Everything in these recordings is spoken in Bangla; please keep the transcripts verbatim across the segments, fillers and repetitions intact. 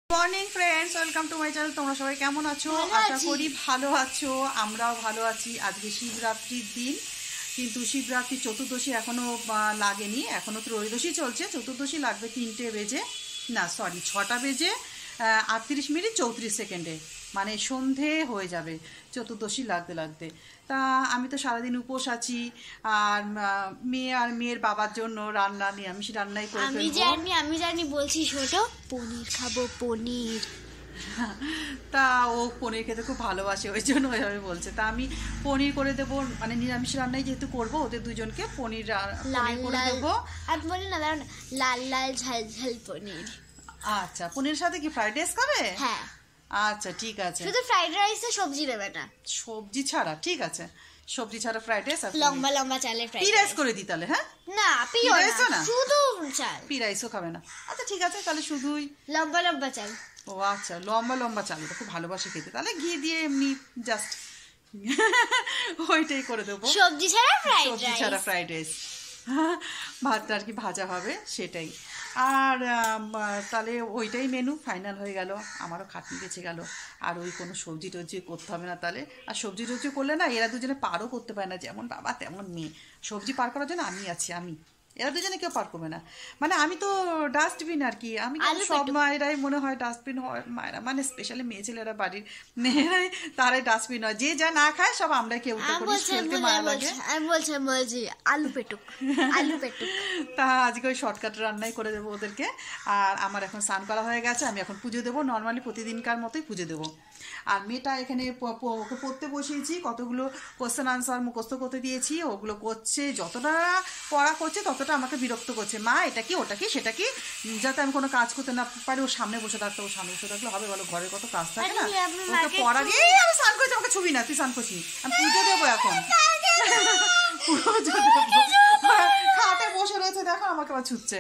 Morning friends, welcome to my channel. তোমরা সবাই কেমন আছো? আশা করি ভালো আছো। আমরাও ভালো আছি। আজকে শিবরাত্রির দিন, কিন্তু শিবরাত্রি চতুর্দশী এখনও লাগেনি, এখনও ত্রয়োদশী চলছে। চতুর্দশী লাগবে তিনটে বেজে, না সরি ছটা বেজে আটত্রিশ মিনিট চৌত্রিশ সেকেন্ডে, মানে সন্ধে হয়ে যাবে চতুর্দশী লাগতে লাগতে। তা আমি তো সারাদিন উপোস আছি, আর মেয়ে আর মেয়ের বাবার জন্য রান্না নিরামিষ রান্নাই করে ফেলবো। আমি জানি আমি জানি বলছি ছোটো পনির খাবো, পনির। তা ও পনির খেতে খুব ভালোবাসে, ওই জন্য ওইভাবে বলছে। তা আমি পনির করে দেবো, মানে নিরামিষ রান্নাই যেহেতু করবো, ওদের দুজনকে পনির পনির করে দেবো। আর বলি না, দাঁড়ান, লাল লাল ঝাল ঝাল পনির। আচ্ছা, পনিরের সাথে কি ফ্রাইড রাইস খাবে? হ্যাঁ আচ্ছা ঠিক আছে। শুধু ফ্রাইড রাইসে সবজি দেবে না? সবজি ছাড়া, ঠিক আছে, সবজি ছাড়া ফ্রাইড রাইস। লম্বা লম্বা চালের ফ্রাইড রাইস করে দিই তাহলে। হ্যাঁ না, পিও না, শুধু চাল। পি রাইসও খাবে না? আচ্ছা ঠিক আছে, তাহলে শুধুই লম্বা লম্বা চাল। ও আচ্ছা, লম্বা লম্বা চাল, এটা খুব ভালোবাসে খেতে। তাহলে ঘি দিয়ে এমনি জাস্ট ওইটাই করে দেবো। সবজি ছাড়া ফ্রাইড রাইস, সবজি ছাড়া ফ্রাইড রাইস, ভাতটা আর কি ভাজা হবে সেটাই। আর তাহলে ওইটাই মেনু ফাইনাল হয়ে গেল। আমারও খাটনি বেঁচে গেল, আর ওই কোনো সবজি টবজি করতে হবে না তাহলে। আর সবজি টবজি করলে না, এরা দুজনে পারও করতে পারে না, যেমন বাবা তেমন মেয়ে। সবজি পার করার জন্য আমি আছি, আমি, এরা দুজনে কেউ পার করবে না। মানে আমি তো ডাস্টবিন আর কি। আমি সব মায়েরাই মনে হয় ডাস্টবিন হয়, মায়েরা মানে স্পেশালি মেয়ে ছেলেরা বাড়ির মেয়েরাই, তারাই ডাস্টবিন হয়। যে যা না খায় সব আমরা কেউ ফেলতে মায়া লাগে। আমি বলছি বলছি আলু পেটুক, আলু পেটুক। তা আজকে ওই শর্টকাট রান্নাই করে দেবো ওদেরকে। আর আমার এখন স্নান করা হয়ে গেছে, আমি এখন পুজো দেবো, নর্মালি প্রতিদিনকার মতোই পুজো দেবো। আর মেয়েটা এখানে ওকে পড়তে বসিয়েছি, কতগুলো কোশ্চেন আনসার মুখস্থ করতে দিয়েছি, ওগুলো করছে। যতটা পড়া করছে ততটা আমাকে বিরক্ত করছে, মা এটা কি ওটা কি সেটা কি, যাতে আমি কোনো কাজ করতে না পারি। ওর সামনে বসে থাকতে, ওর সামনে বসে থাকলে হবে বলো? ঘরের কত কাজ থাকে না। ওকে পড়া দিয়ে আমি স্নান করছি, আমাকে ছবি না, তুই স্নান করছি, আমি পুজো দেবো এখন। খাটে বসে রয়েছে, দেখো আমাকে আবার ছুটছে।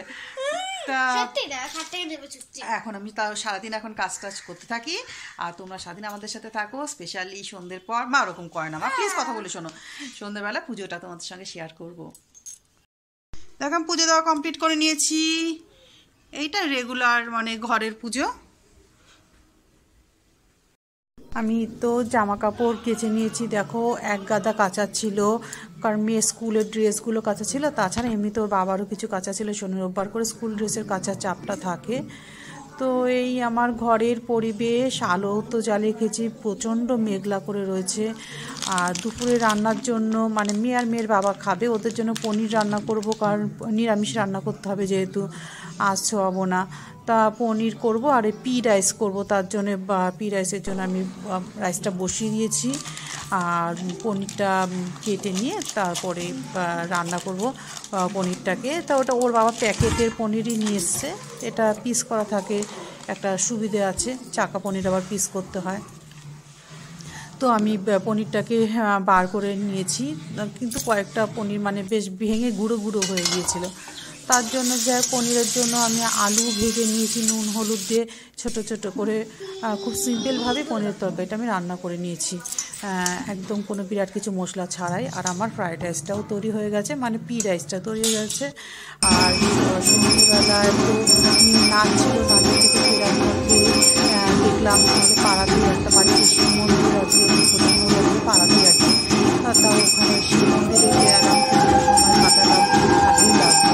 এখন আমি তাও সারাদিন এখন কাজ টাজ করতে থাকি, আর তোমরা সারাদিন আমাদের সাথে থাকো। স্পেশালি সন্ধ্যের পর, মা ওরকম করে না, মা প্লিজ কথা বলে শোনো। সন্ধ্যেবেলা পুজোটা তোমাদের সঙ্গে শেয়ার করবো। দেখো আমি পুজো দেওয়া কমপ্লিট করে নিয়েছি। এইটা রেগুলার মানে ঘরের পুজো। আমি তো জামা কাপড় কেচে নিয়েছি, দেখো এক গাদা কাচা ছিল, কারণ মেয়ে স্কুলের ড্রেসগুলো কাচা ছিল। তাছাড়া এমনি তো বাবারও কিছু কাচা ছিল, শনি রোববার করে স্কুল ড্রেসের কাচা চাপটা থাকে। তো এই আমার ঘরের পরিবেশ, আলো তো জ্বালিয়ে রেখেছি, প্রচণ্ড মেঘলা করে রয়েছে। আর দুপুরে রান্নার জন্য, মানে মেয়ে আর মেয়ের বাবা খাবে, ওদের জন্য পনির রান্না করব, কারণ নিরামিষ রান্না করতে হবে যেহেতু আজ ছোঁয়াবো না। তা পনির করব আর পি রাইস করব, তার জন্য বা পি রাইসের জন্য আমি রাইসটা বসিয়ে দিয়েছি। আর পনিরটা কেটে নিয়ে তারপরে রান্না করব পনিরটাকে। তা ওটা ওর বাবা প্যাকেটের পনিরই নিয়ে এসছে, এটা পিস করা থাকে, একটা সুবিধে আছে, চাকা পনির আবার পিস করতে হয়। তো আমি পনিরটাকে বার করে নিয়েছি, কিন্তু কয়েকটা পনির মানে বেশ ভেঙে গুঁড়ো গুঁড়ো হয়ে গিয়েছিল। তার জন্য যা পনিরের জন্য আমি আলু ভেজে নিয়েছি নুন হলুদ দিয়ে ছোট ছোট করে, খুব সিম্পলভাবে পনিরের তরকারিটা আমি রান্না করে নিয়েছি, একদম কোনো বিরাট কিছু মশলা ছাড়াই। আর আমার ফ্রাইড রাইসটাও তৈরি হয়ে গেছে, মানে পি রাইসটা তৈরি হয়ে গেছে। আর সন্ধ্যেবেলায় তো নাচ ছিল, নাচের থেকে ফেরার মধ্যে দেখলাম আমাদের পাড়াতেই একটা বাড়িতে শিব মন্দির আছে, পাড়াতেই আছে। তাও ওখানে শিব মন্দিরে গেলাম, কিছুটা সময় কাটালাম, ভালোই লাগলো।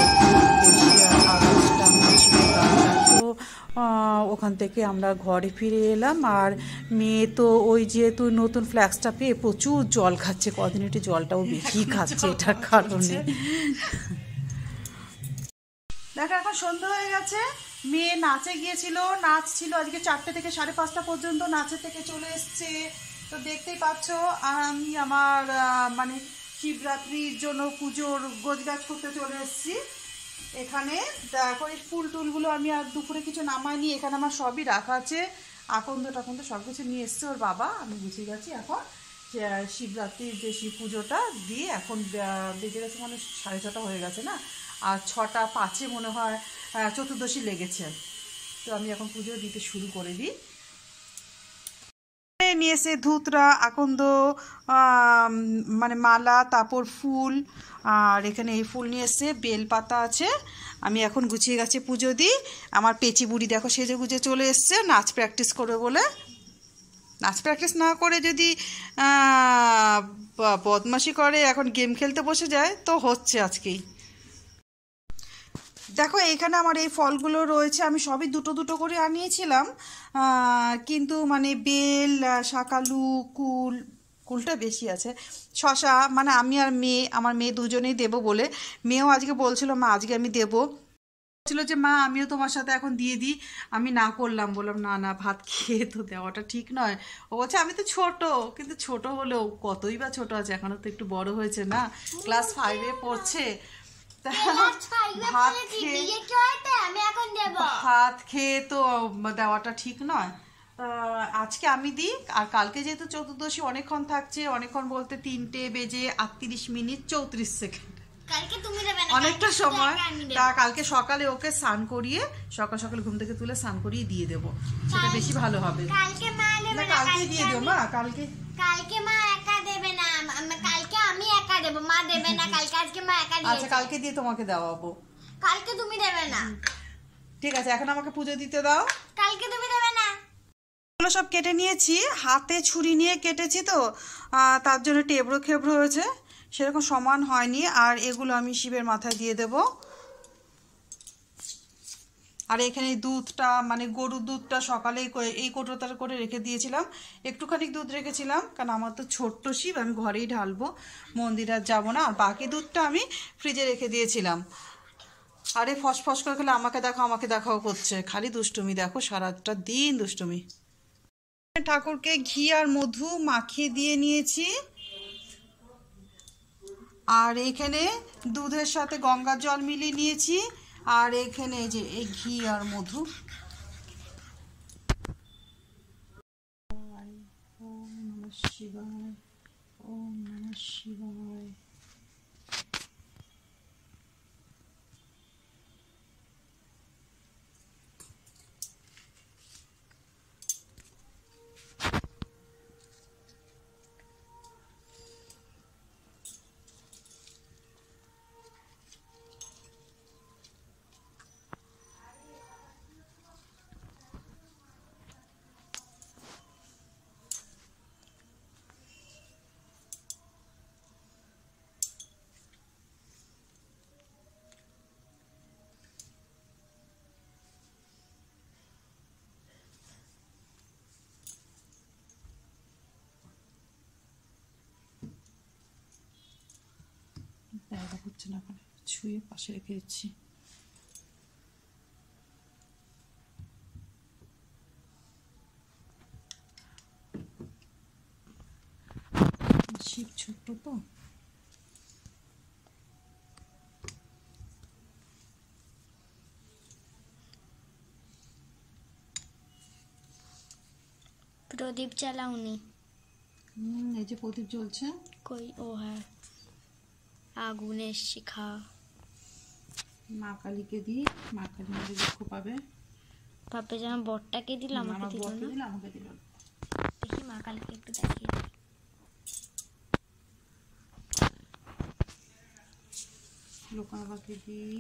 তো ওখান থেকে আমরা ঘরে ফিরে এলাম। আর মেয়ে তো ওই যেহেতু নতুন ফ্ল্যাক্সটা পেয়ে প্রচুর জল খাচ্ছে, কদিন একটু জলটাও বেশি খাচ্ছে এটার কারণে। দেখো এখন সন্ধ্যা হয়ে গেছে, মেয়ে নাচে গিয়েছিল, নাচ ছিল আজকে চারটে থেকে সাড়ে পাঁচটা পর্যন্ত, নাচের থেকে চলে এসছে। তো দেখতেই পাচ্ছ, আর আমি আমার মানে শিবরাত্রির জন্য পুজোর গোছগাছ করতে চলে এসেছি। এখানে দেখো এই ফুল টুলগুলো আমি আর দুপুরে কিছু নামাইনি, এখানে আমার সবই রাখা আছে, আকন্দ টাকন্দ সব কিছু নিয়ে এসছে ওর বাবা। আমি গুছিয়ে গেছি এখন শিবরাত্রির যে শিব পুজোটা দিয়ে, এখন বেজে গেছে মানে সাড়ে ছটা হয়ে গেছে না, আর ছটা পাঁচে মনে হয় চতুর্দশী লেগেছে। তো আমি এখন পুজো দিতে শুরু করে দিই। নিয়ে এসে ধুতরা, আকন্দ, মানে মালা, তারপর ফুল, আর এখানে এই ফুল নিয়ে এসে বেলপাতা আছে, আমি এখন গুছিয়ে গেছে পুজো দিই। আমার পেচি বুড়ি দেখো সেজে গুজে চলে এসছে নাচ প্র্যাকটিস করবে বলে। নাচ প্র্যাকটিস না করে যদি বদমাশি করে এখন গেম খেলতে বসে যায় তো হচ্ছে আজকেই। দেখো এইখানে আমার এই ফলগুলো রয়েছে, আমি সবই দুটো দুটো করে আনিয়েছিলাম, কিন্তু মানে বেল, শাকালু, কুল, কুলটা বেশি আছে, শশা, মানে আমি আর মেয়ে, আমার মেয়ে দুজনেই দেবো বলে, মেয়েও আজকে বলছিল মা আজকে আমি দেবো, ছিল যে মা আমিও তোমার সাথে এখন দিয়ে দিই, আমি না করলাম, বললাম না না ভাত খেয়ে তো দেওয়াটা ঠিক নয়। ও বলছে আমি তো ছোট, কিন্তু ছোট হলেও কতই বা ছোট আছে, এখনো তো একটু বড় হয়েছে না, ক্লাস ফাইভে পড়ছে, ভাত খেয়ে ভাত খেয়ে তো দেওয়াটা ঠিক নয়। আজকে আমি দিই, আর কালকে যেহেতু চতুর্দশী অনেকক্ষণ থাকছে, অনেকক্ষণ বলতে তিনটে বেজে আটত্রিশ মিনিট চৌত্রিশ সেকেন্ড, অনেকটা সময়, তা কালকে সকালে ওকে স্নান করিয়ে, সকাল সকাল ঘুম থেকে তুলে স্নান করিয়ে দিয়ে দেবো, সেটা বেশি ভালো হবে। কালকে দিয়ে দেবো মা, কালকে কালকে মা একা দেবে না, কালকে আমি একা দেবো, মা দেবে না কালকে, আজকে মা একা দিয়েছে। আচ্ছা কালকে দিয়ে তোমাকে দেওয়াবো, কালকে তুমি দেবে না। ঠিক আছে এখন আমাকে পুজো দিতে দাও, কালকে তুমি দেবে না। এগুলো সব কেটে নিয়েছি, হাতে ছুরি নিয়ে কেটেছি তো তার জন্য টেবড়ো খেবড়ো হয়েছে, সেরকম সমান হয়নি। আর এগুলো আমি শিবের মাথায় দিয়ে দেব। আর এখানে দুধটা, মানে গরুর দুধটা সকালে এই কোটোটার করে রেখে দিয়েছিলাম, একটুখানি দুধ রেখেছিলাম, কারণ আমার তো ছোট্ট শিব, আমি ঘরেই ঢালবো, মন্দিরে আর যাবো না। আর বাকি দুধটা আমি ফ্রিজে রেখে দিয়েছিলাম। আরে ফসফস করে খেলে আমাকে দেখো আমাকে দেখাও করছে, খালি দুষ্টুমি, দেখো সারাটা দিন দুষ্টুমি। ঠাকুরকে ঘি আর মধু মাখিয়ে দিয়ে নিয়েছি, আর এখানে দুধের সাথে গঙ্গার জল মিলিয়ে নিয়েছি, আর এখানে যে এই ঘি আর মধু। ওম নমঃ শিবায়, ওম নমঃ শিবায়। জায়গা হচ্ছে না, ছুঁয়ে পাশে রেখে দিচ্ছি। শিব ছোট্ট তো, প্রদীপ জ্বালাওনি? হুম এই যে প্রদীপ জ্বলছে। কই? ও হ্যাঁ, আগুনের শিখা। মা কালীকে দিই, মা কালী আমাদের দুঃখ পাবে। পাপে যেন বরটাকে দিল, আমাকে দিল না, আমাকে দিল। দেখি মা কালীকে একটু দেখিয়ে দিই। লোকাবাকে দিই,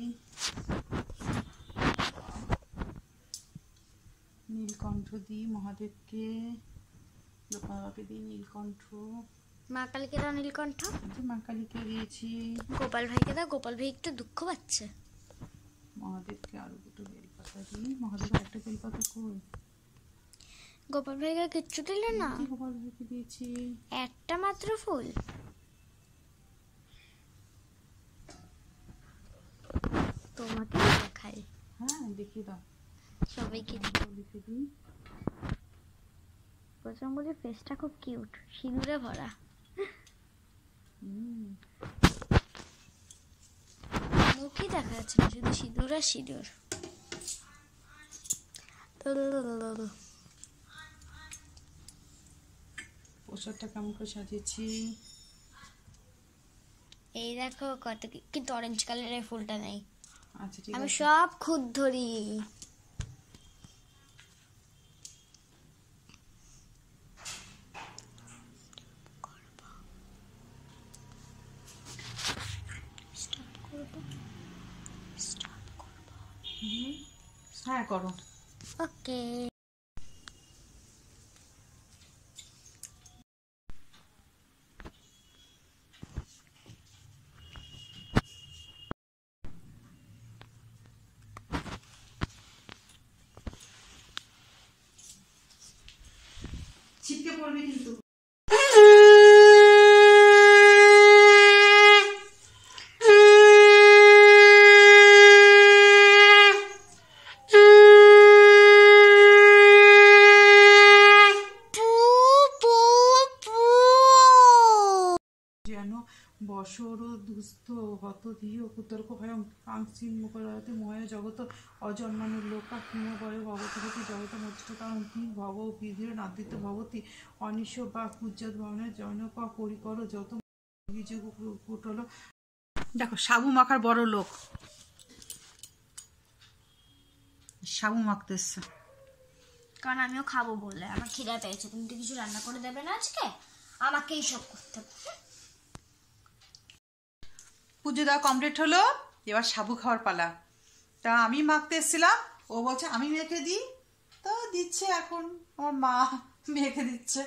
নীলকণ্ঠ দিই মহাদেবকে, লোকাবাকে দিই নীলকণ্ঠ, মা কালীকে দাও নীলকণ্ঠ, মা কালীকে দিয়েছি, গোপাল ভাইকে দাও, গোপাল ভাই একটু দুঃখ পাচ্ছে। মহাদেবকে আরো দুটো বেলপাতা দিই, মহাদেব একটা বেলপাতা কই? গোপাল ভাইকে কিচ্ছু দিলে না? গোপাল ভাইকে দিয়েছি একটা মাত্র ফুল। তোমাকে দেখাই, হ্যাঁ দেখিয়ে দাও, সবাইকে লিখে দিই। প্রথম বলি ফেসটা খুব কিউট, সিঁদুরে ভরা। মুখই দেখা যাচ্ছে না, শুধু সিঁদুর আর সিঁদুর। পোশাকটা কেমন করে সাজিয়েছি, এই দেখো কত, কিন্তু অরেঞ্জ কালারের ফুলটা নেই। আচ্ছা ঠিক আমি আছে, সব খুদ ধরি। স্টার্ট করব, স্টার্ট করব। হ্যাঁ করো। ওকে। ছিটকে পড়বে কিন্তু। যেন বসর দুস্থ হত দিয় কুতর্ক ভয়ং কাংসিন মুখরাতে ময় জগত অজন্মানো লোকা ক্ষীণ ভয় ভবতী জগত মধ্যকারণ কি ভব বিধির নাদিত ভবতী অনিশ বা পূজ্যত ভবনের জনক পরিকর যত অভিযোগ কুটল। দেখো সাবু মাখার বড় লোক, সাবু মাখতে এসছে। কারণ আমিও খাবো বলে আমার খিদে পেয়েছে। তুমি তো কিছু রান্না করে দেবে না আজকে, আমাকেই সব করতে হবে। পুজো দেওয়া কমপ্লিট হলো, এবার সাবু খাওয়ার পালা। তা আমি মাখতে এসেছিলাম, ও বলছে আমি মেখে দিই, তো দিচ্ছে এখন আমার মা মেখে দিচ্ছে।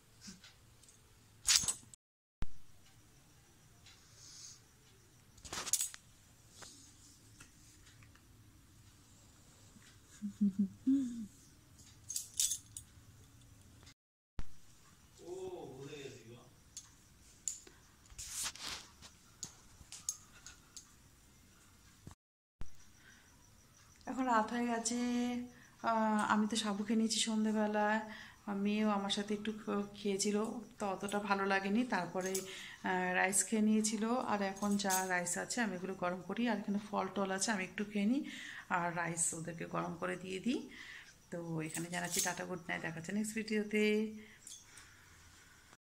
এখন রাত হয়ে গেছে, আমি তো সাবু খেয়ে নিয়েছি সন্ধেবেলায়, মেয়েও আমার সাথে একটু খেয়েছিল, তো অতটা ভালো লাগেনি। তারপরে রাইস খেয়ে নিয়েছিল, আর এখন যা রাইস আছে আমি এগুলো গরম করি, আর এখানে ফল টল আছে আমি একটু খেয়ে নিই, আর রাইস ওদেরকে গরম করে দিয়ে দিই। তো এখানে জানাচ্ছি টাটা, গুড নাইট, দেখা যাচ্ছে নেক্সট ভিডিওতে।